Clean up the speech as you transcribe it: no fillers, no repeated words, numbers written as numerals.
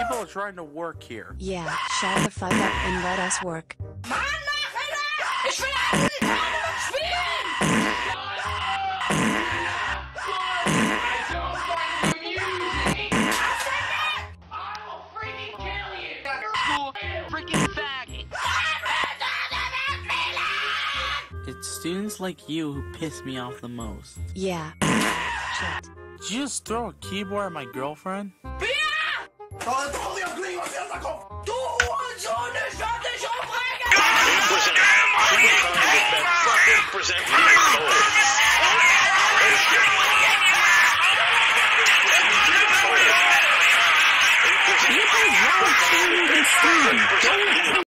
People are trying to work here. Yeah, shut the fuck up and let us work. Mann, mach ich will Amerikaner spielen! I don't like the music! I will freaking kill you! School freaking faggot! It's students like you who piss me off the most. Yeah. Shit. Did you just throw a keyboard at my girlfriend? Bier!